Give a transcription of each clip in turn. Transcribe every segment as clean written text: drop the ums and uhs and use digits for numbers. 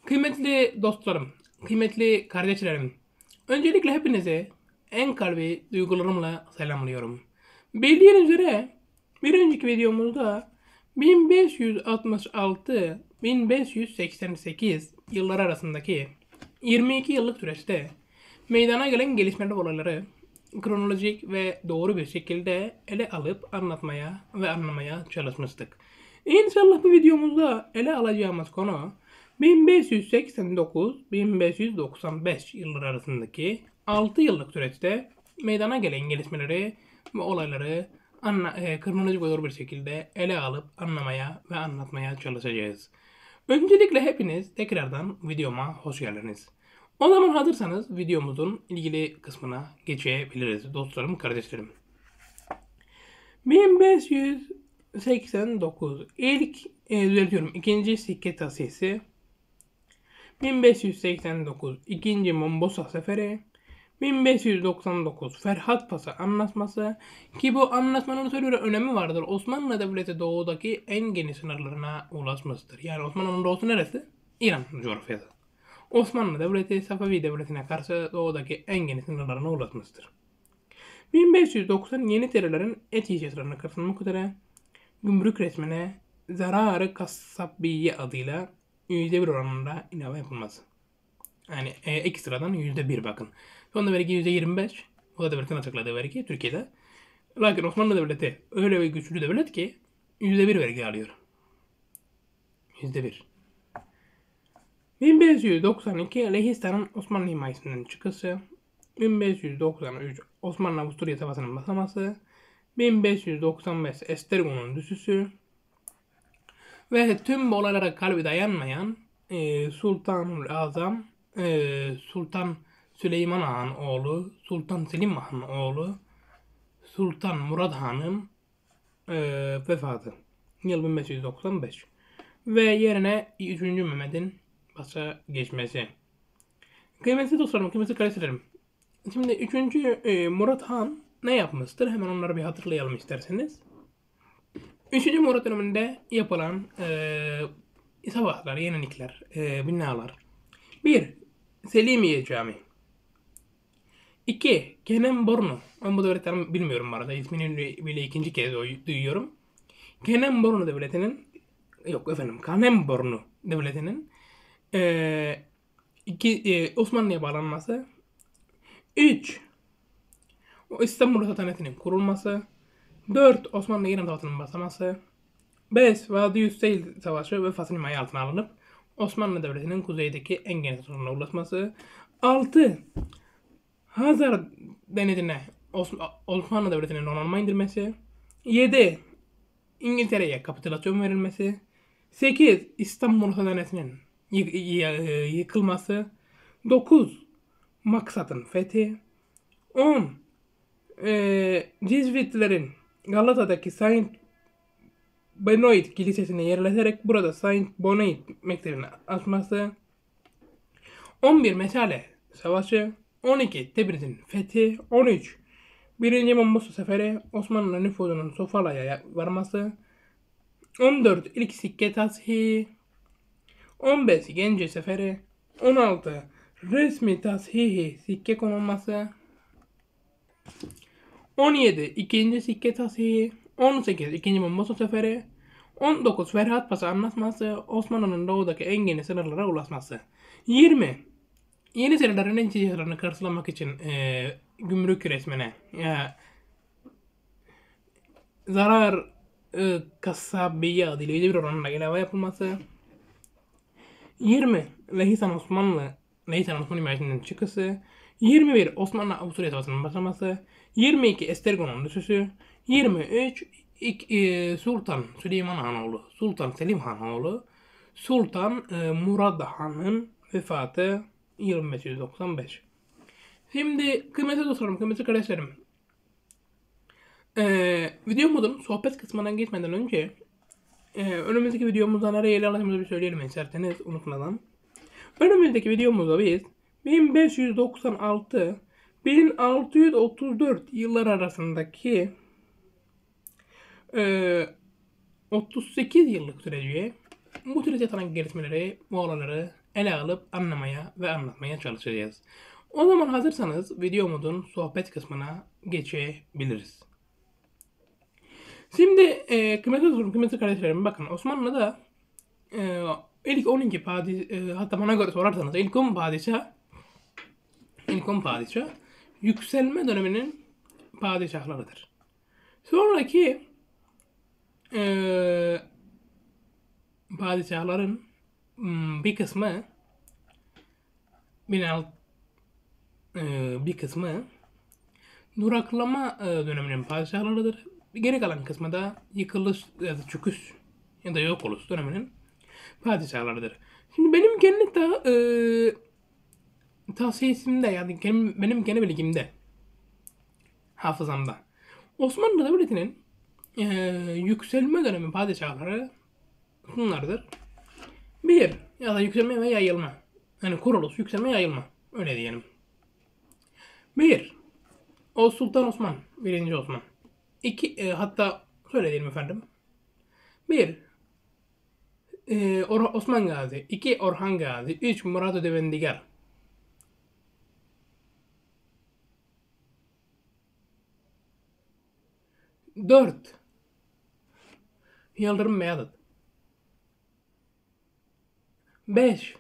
Kıymetli dostlarım, kıymetli kardeşlerim, öncelikle hepinize en kalbi duygularımla selamlıyorum. Bildiğiniz üzere bir önceki videomuzda 1566-1588 yıllar arasındaki 22 yıllık süreçte meydana gelen gelişmeler olayları kronolojik ve doğru bir şekilde ele alıp anlatmaya ve anlamaya çalışmıştık. İnşallah bu videomuzda ele alacağımız konu 1589-1595 yılları arasındaki 6 yıllık süreçte meydana gelen gelişmeleri ve olayları kronolojik ve doğru bir şekilde ele alıp anlamaya ve anlatmaya çalışacağız. Öncelikle hepiniz tekrardan videoma hoş geldiniz. O zaman hazırsanız videomuzun ilgili kısmına geçebiliriz dostlarım, kardeşlerim. 1589 ikinci sikke tasisi, 1589 ikinci Mombasa Seferi, 1599 Ferhat Paşa Anlaşması ki bu anlaşmanın şöyle bir önemi vardır. Osmanlı Devleti doğudaki en geniş sınırlarına ulaşmıştır. Yani Osmanlı'nın doğusu neresi? İran coğrafyası. Osmanlı Devleti Safevi Devleti'ne karşı doğudaki en geniş sınırlarına ulaşmıştır. 1590 Yeniçerilerin Etiye sınırına katılmak üzere gümrük resmine zararı kassabiye adıyla %1 oranında ilave yapılması. Yani ekstradan %1 bakın. Son anda vergi %25. O da devletin açıkladığı vergi Türkiye'de. Lakin Osmanlı Devleti öyle bir güçlü devlet ki %1 vergi alıyor. %1. 1592 Lehistan'ın Osmanlı himayesinden çıkışı. 1593 Osmanlı-Avusturya Savaşı'nın başlaması. 1595 Estergon'un düşüşü. Ve tüm bu olaylara kalbi dayanmayan Sultanul Azam, Sultan Süleyman Han'ın oğlu, Sultan Selim Han'ın oğlu, Sultan Murad Han'ın vefatı. Yıl 1595. Ve yerine 3. Mehmet'in başa geçmesi. Kıymetli dostlarım, kıymetli kardeşlerim. Şimdi 3. Murat Han ne yapmıştır? Hemen onları bir hatırlayalım isterseniz. 3. Murat döneminde yapılan savaşlar, yenilikler, binalar. 1. Selimiye Camii. 2. Kenembornu. Ben bu devletten bilmiyorum bu arada. İsmini bile ikinci kez duyuyorum. Kenembornu devletinin Kanembornu devletinin Osmanlı'ya bağlanması. 3. İstanbul Sultanatının kurulması. 4. Osmanlı-İran Savaşı'nın başlaması. 5. Vadi Hüseyin Savaşı ve Fatih himaye altına alınıp Osmanlı Devleti'nin kuzeydeki en geniş sınırına ulaşması. 6. Hazar Denizi'ne Osmanlı Devleti'nin donanma indirmesi. 7. İngiltere'ye kapitülasyon verilmesi. 8. İstanbul Sultanatının yıkılması. 9. Maksat'ın fethi. 10. Cizvitlerin Galata'daki Saint Benoit Kilisesi'ne yerleşerek burada Saint Benoit Mektebi'ni açması. 11. Meşale Savaşı. 12. Tebriz'in fethi. 13. 1. Mombasa Seferi Osmanlı nüfuzunun Sofala'ya varması. 14. İlk sikke tashihi. 15. Gence Seferi. 16. Resmi tashihi sikke konulması. 17. İkinci sikke tashihi. 18. İkinci Mombasa Seferi. 19. Ferhat Paşa Anlaşması Osmanlı'nın doğudaki en geniş sınırlara ulaşması. 20. Yeniçerilerin en sınırlarını karşılamak için gümrük resmine zarar kasabiye adıyla bir oranında ilave yapılması. 20. Lehisan Osmanlı himayesinden çıkışı. 21. Osmanlı-Avusturya Savaşı'nın başlaması. 22. Estergon'un düşüşü. 23. Sultan Süleyman Hanoğlu, Sultan Selim Hanoğlu, Sultan Murad Han'ın vefatı 1595. Şimdi kıymetli dostlarım, kıymetli kardeşlerim, videomuzun sohbet kısmına geçmeden önce önümüzdeki videomuzda nereye ele alacağımızı bir söyleyelim isterseniz unutmadan. Önümüzdeki videomuzda biz 1596-1634 yıllar arasındaki 38 yıllık süreci bu süreçte tanınan gelişmeleri, bu olayları ele alıp anlamaya ve anlatmaya çalışacağız. O zaman hazırsanız videomuzun sohbet kısmına geçebiliriz. Şimdi kıymetli kardeşlerim, bakın Osmanlı'da ilk 12 padişah, hatta bana göre sorarsanız ilk 10 padişah yükselme döneminin padişahlarıdır. Sonraki e, padişahların bir kısmı bir kısmı duraklama döneminin padişahlarıdır. Geri kalan kısmı da yıkılış ya da çöküş ya da yok oluş döneminin padişahlarıdır. Şimdi benim kendi tavsiyesimde, yani benim kendi bilgimde, hafızamda Osmanlı Devleti'nin yükselme dönemi padişahları bunlardır. Bir, ya da yükselme ve yayılma. Yani kuruluş, yükselme, yayılma. Öyle diyelim. Bir, o Sultan Osman, birinci Osman. İki, hatta şöyle diyelim efendim. Bir, Osman Gazi. İki, Orhan Gazi. Üç, Murat Ödevendigar. Dört, Yıldırım Beyazıt. Beş,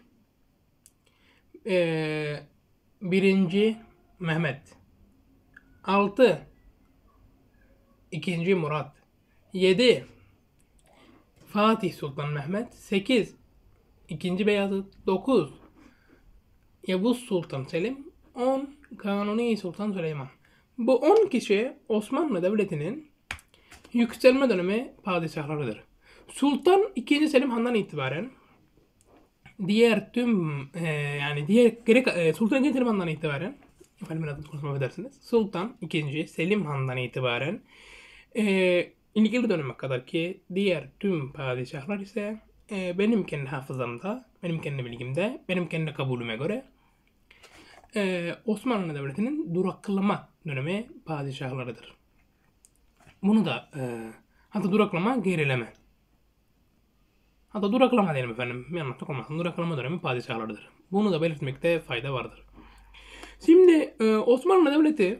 birinci Mehmet. Altı, ikinci Murat. Yedi, Fatih Sultan Mehmet. 8. İkinci Beyazıt. 9. Yavuz Sultan Selim. 10. Kanuni Sultan Süleyman. Bu 10 kişi Osmanlı Devleti'nin yükselme dönemi padişahlarıdır. Sultan II. Selim Han'dan itibaren diğer tüm yani Sultan II. Selim Han'dan itibaren, efendim biraz konuşma edersiniz. Sultan II. Selim Han'dan itibaren ilgili döneme kadar ki diğer tüm padişahlar ise benim kendi hafızamda, benim kendi bilgimde, benim kendi kabulüme göre Osmanlı Devleti'nin duraklama dönemi padişahlarıdır. Bunu da hatta duraklama, gerileme. Hatta duraklama diyelim efendim. Yanlışlık olmasın. Duraklama dönemi padişahlarıdır. Bunu da belirtmekte fayda vardır. Şimdi Osmanlı Devleti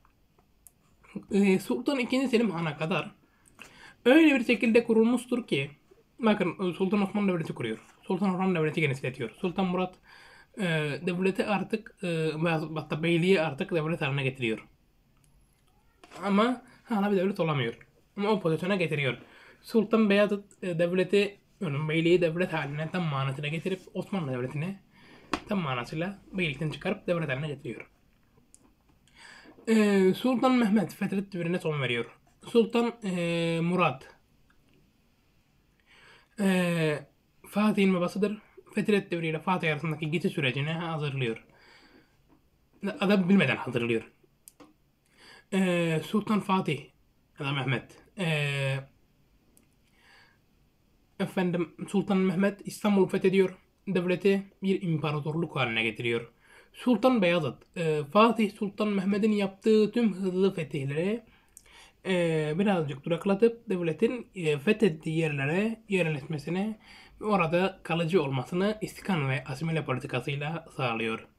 Sultan II. Selim Han'a kadar öyle bir şekilde kurulmuştur ki, bakın Sultan Osman Devleti kuruyor. Sultan Orhan Devleti genişletiyor. Sultan Murat devleti artık hatta beyliği artık devlet haline getiriyor. Ama hala bir devlet olamıyor. Ama o pozisyona getiriyor. Sultan Beyazıt devleti, beyliği devlet haline tam manasıyla getirip Osmanlı Devleti'ni tam manasıyla beylikten çıkarıp devlet haline getiriyor. Sultan Mehmet Fetret devrine son veriyor. Sultan Murat Fatih'in babasıdır. Fetret devri ile Fatih arasındaki geçiş sürecini hazırlıyor. Adam bilmeden hazırlıyor. Sultan Fatih ya da Mehmet. Sultan Mehmet İstanbul'u fethediyor. Devleti bir imparatorluk haline getiriyor. Sultan Beyazıt, Fatih Sultan Mehmet'in yaptığı tüm hızlı fetihleri birazcık duraklatıp devletin fethettiği yerlere yerleşmesine ve orada kalıcı olmasını istikam ve asimile politikasıyla sağlıyor.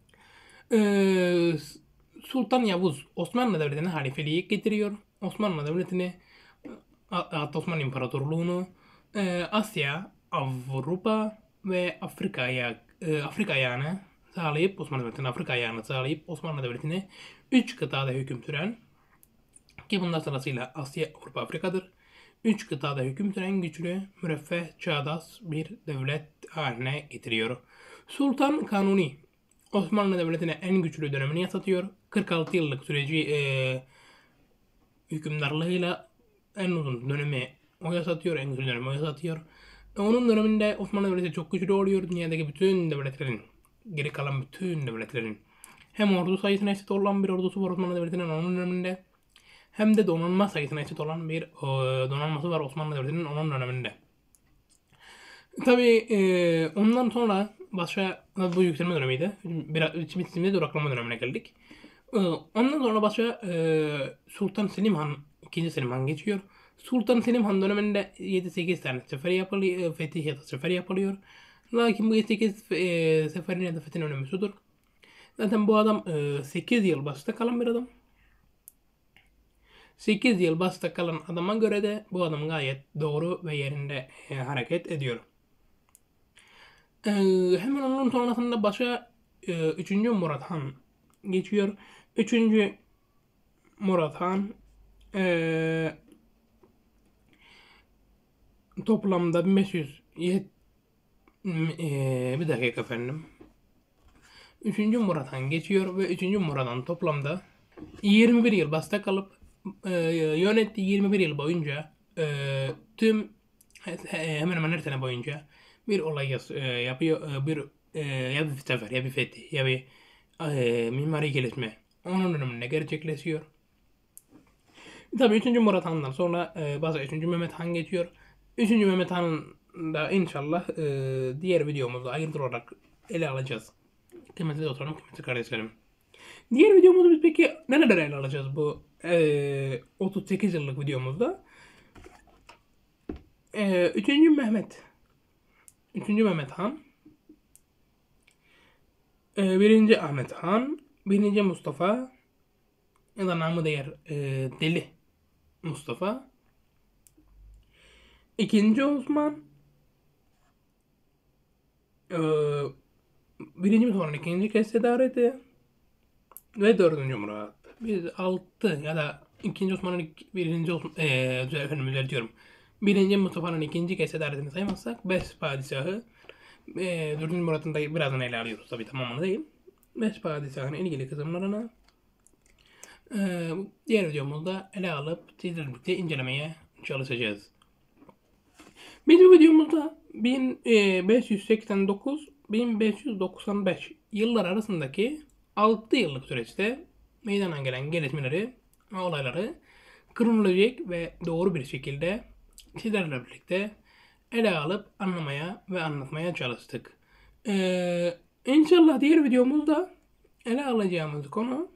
Sultan Yavuz Osmanlı Devleti'ne halifeliği getiriyor. Osmanlı Devleti'ni, hatta Osmanlı İmparatorluğunu Asya, Avrupa ve Afrika ayağını sağlayıp Osmanlı Devleti'nin Afrika ayağını sağlayıp Osmanlı Devleti'ni 3 kıtada hüküm süren, ki bunlar sırasıyla Asya, Avrupa, Afrika'dır. 3 kıtada hüküm süren güçlü, müreffeh, çağdaş bir devlet haline getiriyor. Sultan Kanuni Osmanlı Devleti'ne en güçlü dönemini yaşatıyor. 46 yıllık süreci hükümdarlığıyla en uzun dönemi o yaşatıyor, en güçlü dönemi o yaşatıyor. Onun döneminde Osmanlı Devleti çok güçlü oluyor. Dünyadaki bütün devletlerin, geri kalan bütün devletlerin hem ordu sayısına eşit olan bir ordusu var Osmanlı Devleti'nin onun döneminde, hem de donanma sayısına eşit olan bir donanması var Osmanlı Devleti'nin onun döneminde. Tabii ondan sonra başka, bu yükselme dönemiydi. Şimdi duraklama dönemine geldik. Ondan sonra başka Sultan Selim Han, 2. Selim Han geçiyor. Sultan Selim Han döneminde 7-8 tane sefer yapılıyor, fetih ya da sefer yapılıyor. Lakin bu 8 seferin hedefetin önemi şudur. Zaten bu adam 8 yıl basta kalan bir adam. 8 yıl basta kalan adama göre de bu adam gayet doğru ve yerinde hareket ediyor. Hemen onun sonrasında başa 3. Murat Han geçiyor. 3. Murat Han toplamda 1500 bir dakika efendim. 3. Murat Han geçiyor ve 3. Murat Han toplamda 21 yıl basta kalıp yönettiği 21 yıl boyunca tüm hemen hemen her sene boyunca bir olay yapıyor. Ya bir sefer ya bir fetih ya bir mimari gelişme onun döneminde gerçekleşiyor. Tabii 3. Murat Han'dan sonra bazı 3. Mehmet Han geçiyor. 3. Mehmet Han da inşallah diğer videomuzda ayrıntılı olarak ele alacağız. Kıymetli dostlarım, kıymetli kardeşlerim. Diğer videomuzda biz peki neler ele alacağız bu 38 yıllık videomuzda? 3. Mehmet. 3. Mehmet Han. 1. Ahmet Han. 1. Mustafa. Ya da namı diğer Deli Mustafa. 2. Osman. 1. Mustafa'nın 2. kez tedareti. Ve 4. Murat. Biz 6 ya da 2. Osman'ın 1. Osman, efendim diyorum. 1. Mustafa'nın 2. kez tedaretini saymazsak 5 padişahı 4. Murat'ın da birazdan ele alıyoruz tabi, tamamını değil. 5 padişahın ilgili kısımlarını diğer videomuzda ele alıp sizlerle birlikte incelemeye çalışacağız. Biz bu videomuzda 1589-1595 yıllar arasındaki 6 yıllık süreçte meydana gelen gelişmeleri ve olayları kronolojik ve doğru bir şekilde sizlerle birlikte ele alıp anlamaya ve anlatmaya çalıştık. İnşallah diğer videomuzda ele alacağımız konu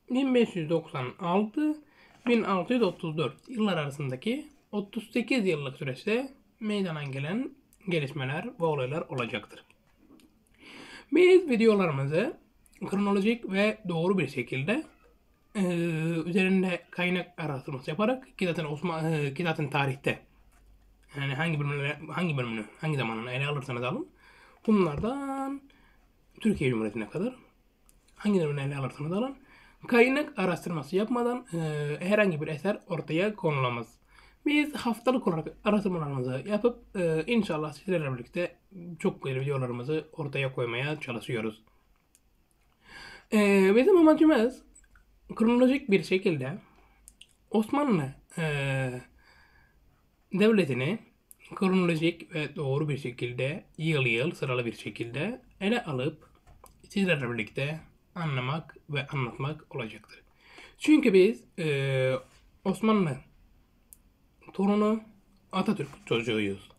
1596-1634 yıllar arasındaki 38 yıllık süreçte meydana gelen gelişmeler ve olaylar olacaktır. Biz videolarımızı kronolojik ve doğru bir şekilde üzerinde kaynak araştırması yaparak ki zaten tarihte yani hangi zamanını ele alırsanız alın, bunlardan Türkiye Cumhuriyeti'ne kadar hangi dönemini ele alırsanız alın, kaynak araştırması yapmadan herhangi bir eser ortaya konulamaz. Biz haftalık olarak araştırmalarımızı yapıp inşallah sizlerle birlikte çok güzel videolarımızı ortaya koymaya çalışıyoruz. Bizim amacımız kronolojik bir şekilde Osmanlı devletini kronolojik ve doğru bir şekilde yıl sıralı bir şekilde ele alıp sizlerle birlikte anlamak ve anlatmak olacaktır. Çünkü biz Osmanlı torunu, Atatürk çocuğuyuz.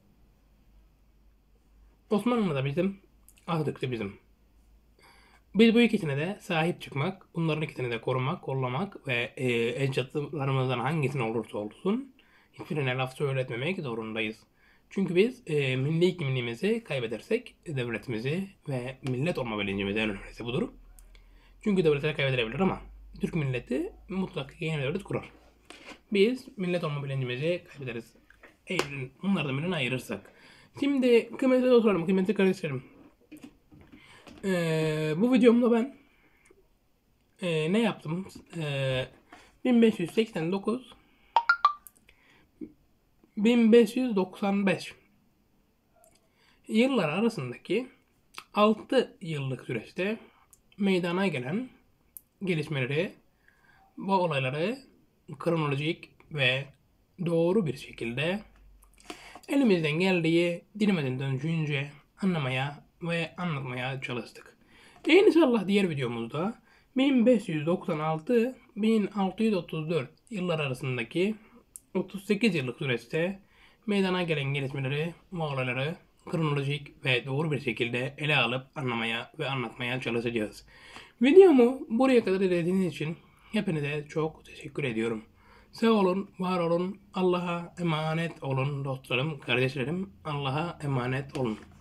Osmanlı da bizim, Atatürk de bizim. Biz bu ikisine de sahip çıkmak, bunların ikisini de korumak, kollamak ve ecdadlarımızdan hangisine olursa olsun hiçbirine laf söyletmemek zorundayız. Çünkü biz milli kimliğimizi kaybedersek devletimizi ve millet olma bilincimizi en önemlisi budur. Çünkü devletler kaybedilebilir ama Türk milleti mutlaka yeni devlet kurar. Biz millet olma bilincimizi kaybederiz. Eğer bunlardan birini ayırırsak. Şimdi kıymetli dostlarım, kıymetli kardeşlerim. Bu videomda ben ne yaptım? 1589 1595 yıllar arasındaki 6 yıllık süreçte meydana gelen gelişmeleri, bu olayları kronolojik ve doğru bir şekilde elimizden geldiği, dilimizden döndüğünce anlamaya ve anlatmaya çalıştık. İnşallah diğer videomuzda 1596-1634 yıllar arasındaki 38 yıllık süreçte meydana gelen gelişmeleri ve olayları kronolojik ve doğru bir şekilde ele alıp anlamaya ve anlatmaya çalışacağız. Videomu buraya kadar izlediğiniz için hepinize çok teşekkür ediyorum. Sağ olun, var olun, Allah'a emanet olun dostlarım, kardeşlerim, Allah'a emanet olun.